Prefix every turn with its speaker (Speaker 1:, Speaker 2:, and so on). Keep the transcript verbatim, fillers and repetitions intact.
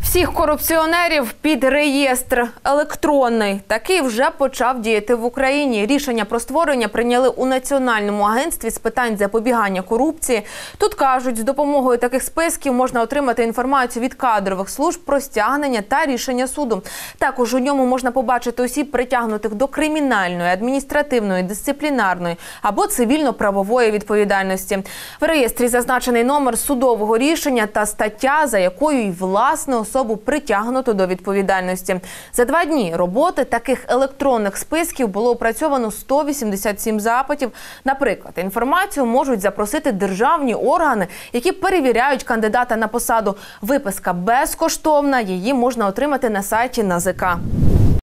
Speaker 1: Всіх корупціонерів під реєстр електронний. Такий вже почав діяти в Україні. Рішення про створення прийняли у Національному агентстві з питань запобігання корупції. Тут кажуть, з допомогою таких списків можна отримати інформацію від кадрових служб про стягнення та рішення суду. Також у ньому можна побачити осіб, притягнутих до кримінальної, адміністративної, дисциплінарної або цивільно-правової відповідальності. В реєстрі зазначений номер судового рішення та стаття, за якою й власне особу притягнуто до відповідальності. За два дні роботи таких електронних списків було опрацьовано сто вісімдесят сім запитів. Наприклад, інформацію можуть запросити державні органи, які перевіряють кандидата на посаду. Виписка безкоштовна, її можна отримати на сайті НАЗК.